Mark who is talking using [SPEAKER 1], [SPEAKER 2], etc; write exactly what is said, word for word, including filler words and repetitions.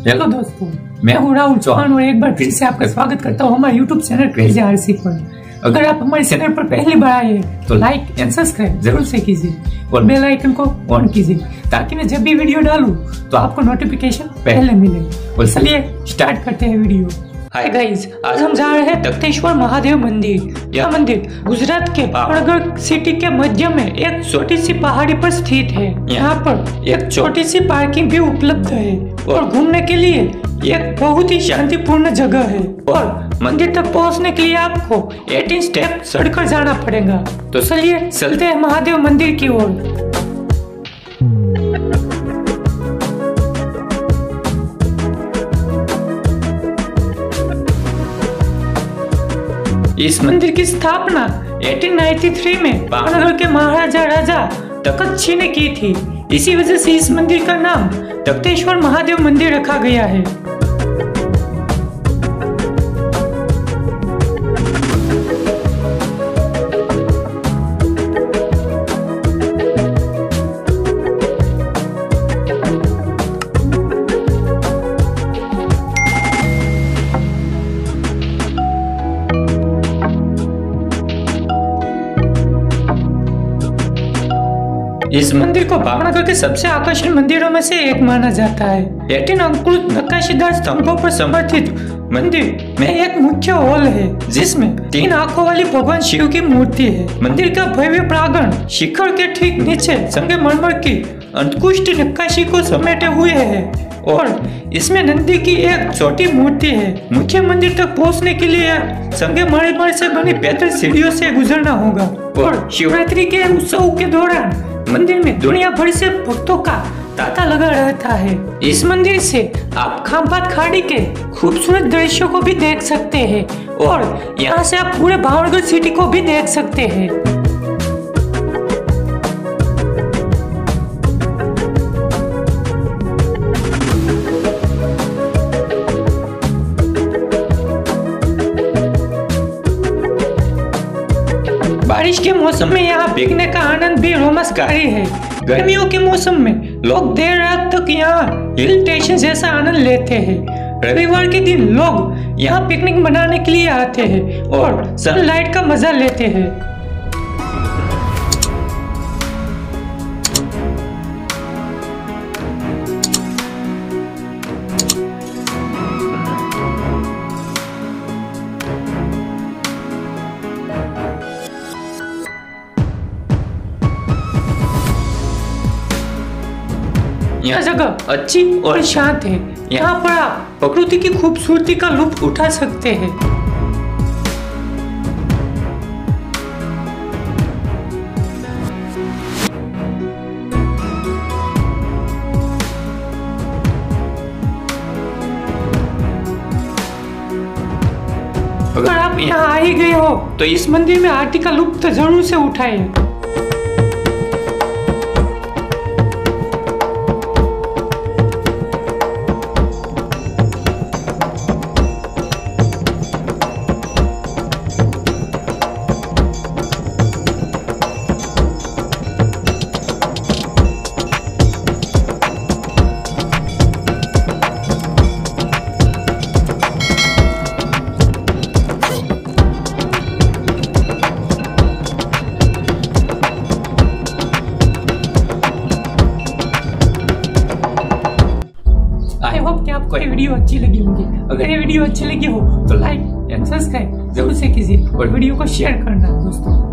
[SPEAKER 1] Hello दोस्तों, मैं हूँ राहुल चौहान और एक बार फिर से आपका स्वागत करता हूँ हमारे यूट्यूब चैनल क्रेजी आरसी पर। अगर आप हमारे चैनल पर पहली बार आए हैं तो लाइक एंड सब्सक्राइब जरूर से कीजिए और बेल आइकन को ऑन कीजिए ताकि मैं जब भी वीडियो डालूं तो आपको नोटिफिकेशन पहले मिले। और चलिए स्टार्ट करते हैं वीडियो। हाय गाइस, आज हम जा रहे हैं तख्तेश्वर महादेव मंदिर। यह मंदिर गुजरात के भावनगर सिटी के मध्य में एक छोटी सी पहाड़ी पर स्थित है। यहाँ पर एक छोटी सी पार्किंग भी उपलब्ध है और घूमने के लिए एक बहुत ही शांतिपूर्ण जगह है। और मंदिर तक पहुँचने के लिए आपको अठारह स्टेप चढ़कर जाना पड़ेगा। तो चलिए चलते हैं महादेव मंदिर की ओर। इस मंदिर की स्थापना अठारह सौ तिरानवे में भावनगर के महाराजा राजा तखत सिंह ने की थी। इसी वजह से इस मंदिर का नाम तख्तेश्वर महादेव मंदिर रखा गया है। इस मंदिर को भावनगर के सबसे आकर्षक मंदिरों में से एक माना जाता है। अठारह अंकुरित नक्काशीदार स्तंभों पर समर्थित मंदिर में एक मुख्य हॉल है जिसमें तीन आंखों वाली भगवान शिव की मूर्ति है। मंदिर का भव्य प्रांगण शिखर के ठीक नीचे संगमरमर की अंतकुष्ट नक्काशी को समेटे हुए है और इसमें नंदी की एक छोटी मूर्ति है। मुख्य मंदिर तक पहुंचने के लिए संगमरमर से बनी पैदल सीढ़ियों से गुजरना होगा। और शिवरात्रि के उत्सव के दौरान मंदिर में दुनिया भर से भक्तों का तांता लगा रहता है। इस मंदिर से आप खामबाद खाड़ी के खूबसूरत दृश्यों को भी देख सकते हैं और यहाँ से आप पूरे भावनगर सिटी को भी देख सकते हैं। बारिश के मौसम में यहाँ भीगने का आनंद भी रोमांचकारी है। गर्मियों के मौसम में लोग देर रात तक यहाँ हिल स्टेशन जैसा आनंद लेते हैं। रविवार के दिन लोग यहाँ पिकनिक मनाने के लिए आते हैं और सनलाइट का मजा लेते हैं। यह जगह अच्छी और शांत है। यहाँ पर आप प्रकृति की खूबसूरती का लुत्फ उठा सकते हैं। अगर आप यहाँ आ ही गए हो तो इस मंदिर में आरती का लुत्फ जरूर से उठाएं। आई होप कि आपको ये वीडियो अच्छी लगी होगी। अगर ये वीडियो अच्छी लगी हो तो लाइक एंड सब्सक्राइब जरूर से कीजिए और वीडियो को शेयर करना दोस्तों।